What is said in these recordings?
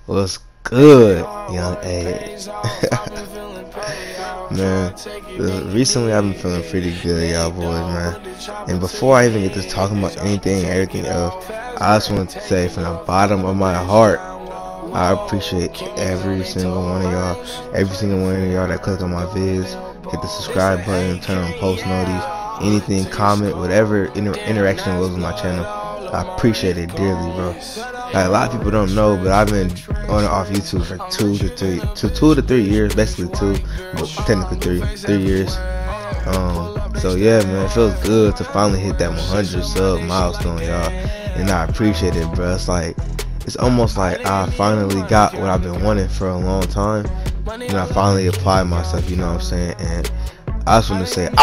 What's good, young age? Man, recently I've been feeling pretty good, y'all boys, man. And before I even get to talking about anything, everything else, I just want to say from the bottom of my heart, I appreciate every single one of y'all, every single one of y'all that click on my vids, hit the subscribe button, turn on post notices, anything, comment, whatever interaction was with my channel. I appreciate it dearly, bro. Like, a lot of people don't know, but I've been on and off YouTube for 2 to 3 years, basically 2, but technically 3 years. So yeah, man, it feels good to finally hit that 100 sub milestone, y'all, and I appreciate it, bro. It's almost like I finally got what I've been wanting for a long time, and I finally applied myself, you know what I'm saying? And I just want to say,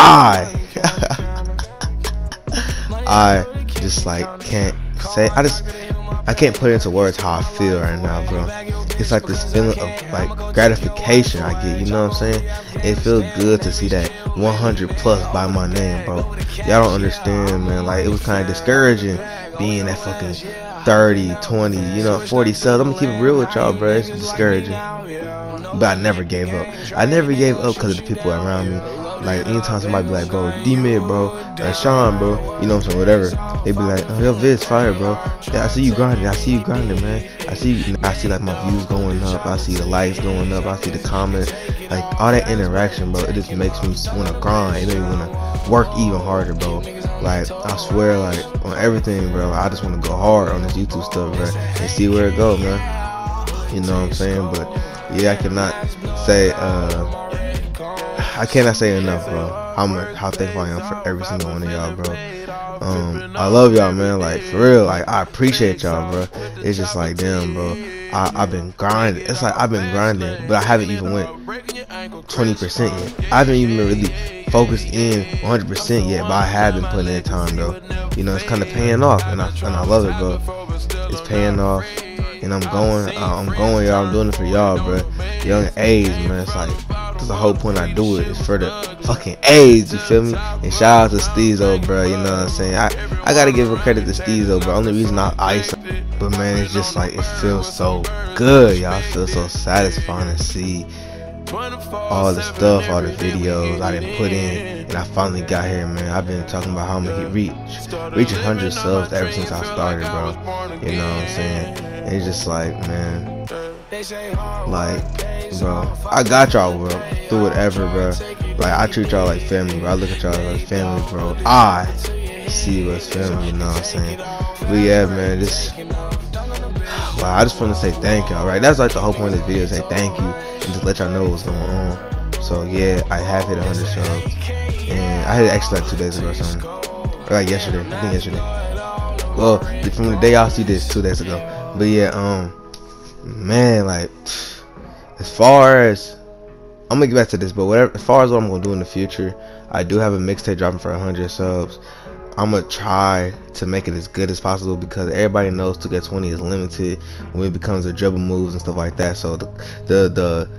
I just like can't say, I can't put into words how I feel right now, bro. It's like this feeling of like gratification I get, you know what I'm saying? It feels good to see that 100 plus by my name, bro. Y'all don't understand, man. Like, it was kind of discouraging being that fucking 30, 20, 40 subs. I'm gonna keep it real with y'all, bro. It's discouraging. But I never gave up. I never gave up because of the people around me. Like, anytime somebody be like, bro, D-Mid, bro, Shaun, bro, you know what I'm saying, whatever, they be like, oh, your vid's fire, bro. Yeah, I see you grinding, man. I see like my views going up, I see the likes going up, I see the comments, like, all that interaction, bro. It just makes me want to grind. It makes me want to work even harder, bro. Like, I swear, like, on everything, bro, I just want to go hard on this YouTube stuff, bro, and see where it goes, man. You know what I'm saying? But yeah, I cannot say enough, bro, how thankful I am for every single one of y'all, bro. I love y'all, man. Like, for real, like, I appreciate y'all, bro. It's just like, damn, bro, I've been grinding. It's like I've been grinding, but I haven't even went 20% yet. I haven't even really focused in 100% yet, but I have been putting in time, though. You know, it's kind of paying off, and I love it, bro. It's paying off, and I'm going, y'all. I'm doing it for y'all, bro. Young age, man. It's like, that's the whole point I do it. It's for the fucking age, you feel me? And shout out to Steezo, bro. You know what I'm saying? I gotta give a credit to Steezo, bro. Only reason I ice him, but man, it's just like, it feels so good, y'all. It feels so satisfying to see all the stuff, all the videos I didn't put in, and I finally got here, man. I've been talking about how I'm gonna reach 100 subs ever since I started, bro. You know what I'm saying? And it's just like, man, like, bro, I got y'all, bro, through whatever, bro. Like, I treat y'all like family, bro. I look at y'all like family, bro. I see you as family, you know what I'm saying? But yeah, man, wow, I just want to say thank y'all, right? That's like the whole point of this video, say thank you and just let y'all know what's going on. So yeah, I have hit 100 subs, and I hit it actually like 2 days ago or something, or like yesterday. I think yesterday. Well, from the day y'all see this, 2 days ago. But yeah, man, like, as far as, I'm gonna get back to this, but whatever, as far as what I'm gonna do in the future, I do have a mixtape dropping for 100 subs. I'm gonna try to make it as good as possible, because everybody knows 2K20 is limited when it becomes a dribble moves and stuff like that. So the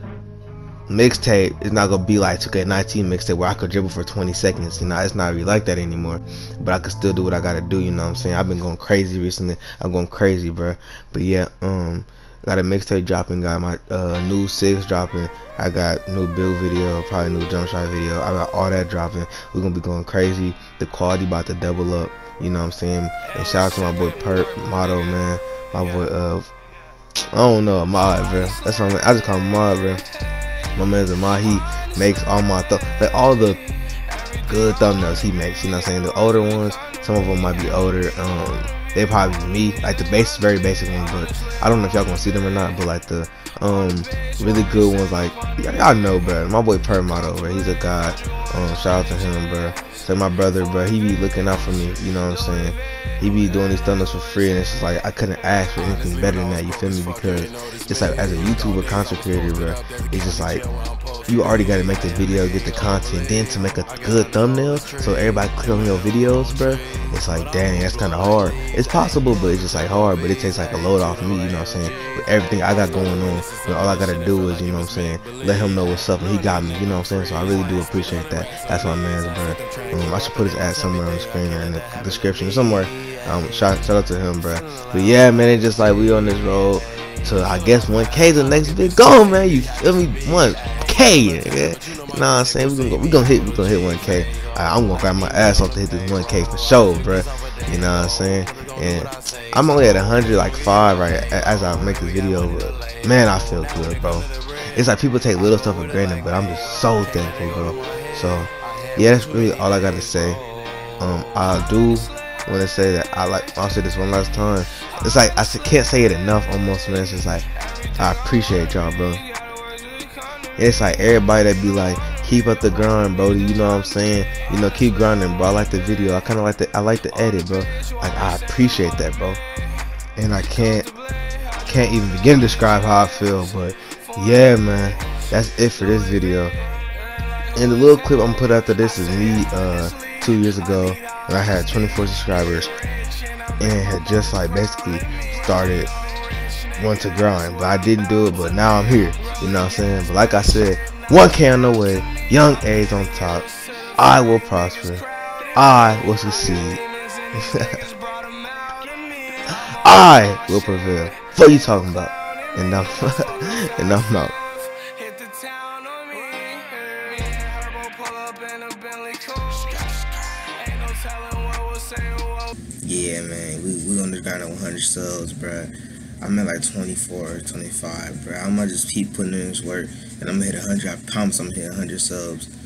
mixtape is not gonna be like 2K19 mixtape where I could dribble for 20 seconds. You know, it's not really like that anymore. But I could still do what I gotta do. You know what I'm saying? I've been going crazy recently. I'm going crazy, bro. But yeah, got a mixtape dropping, got my new 6 dropping, I got new build video, probably new jump shot video, I got all that dropping. We're gonna be going crazy. The quality about to double up, you know what I'm saying? And shout out to my boy Perp Motto, man. My boy I don't know, Mod, bro. That's what I just call him Mod, bro. My man's a Mod. He makes all my like all the good thumbnails he makes, you know what I'm saying? The older ones, some of them might be older, they probably be me, like the very basic ones, but I don't know if y'all gonna see them or not. But like the really good ones, like, y'all know, bro. My boy Permato, bro, he's a god. Shout out to him, bro. So my brother, bro, he be looking out for me, you know what I'm saying? He be doing these thumbnails for free, and it's just like, I couldn't ask for anything better than that, you feel me? Because it's like, as a YouTuber, content creator, bro, it's just like, you already gotta make the video, get the content, then to make a good thumbnail so everybody click on your videos, bro. It's like, dang, that's kind of hard. It's possible, but it's just like hard. But it takes like a load off me, you know what I'm saying? With everything I got going on, but all I gotta do is, you know what I'm saying, let him know what's up, and he got me, you know what I'm saying? So I really do appreciate that. That's my man's, bro. I should put his ad somewhere on the screen or in the description or somewhere. Shout out to him, bro. But yeah, man, it's just like we on this road. to, I guess, 1K the next big goal, man. You feel me? 1K, nigga. You know what I'm saying? We gonna hit 1K. I'm gonna grab my ass off to hit this 1K for sure, bro. You know what I'm saying? And I'm only at 100, like 5 right as I make this video, but man, I feel good, bro. It's like people take little stuff for granted, but I'm just so thankful, bro. So yeah, that's really all I gotta say. I do want to say that I'll say this one last time. It's like I can't say it enough, almost, man. It's just like I appreciate y'all, bro. It's like everybody that be like, keep up the grind, bro. You know what I'm saying? You know, keep grinding, bro. I like the video. I kind of like the edit, bro. Like, I appreciate that, bro. And I can't even begin to describe how I feel, but yeah, man, that's it for this video. And the little clip I'm gonna put after this is me 2 years ago when I had 24 subscribers and had just like basically started wanting to grind, but I didn't do it. But now I'm here, you know what I'm saying? But like I said, 1K on the way, young age on top. I will prosper, I will succeed. I will prevail. What are you talking about? And I'm and I'm out. Yeah, man, we on the grind at 100 subs, bruh. I'm at like 24, 25, bruh. I'm gonna just keep putting in this work, and I'm gonna hit 100. I promise I'm gonna hit 100 subs.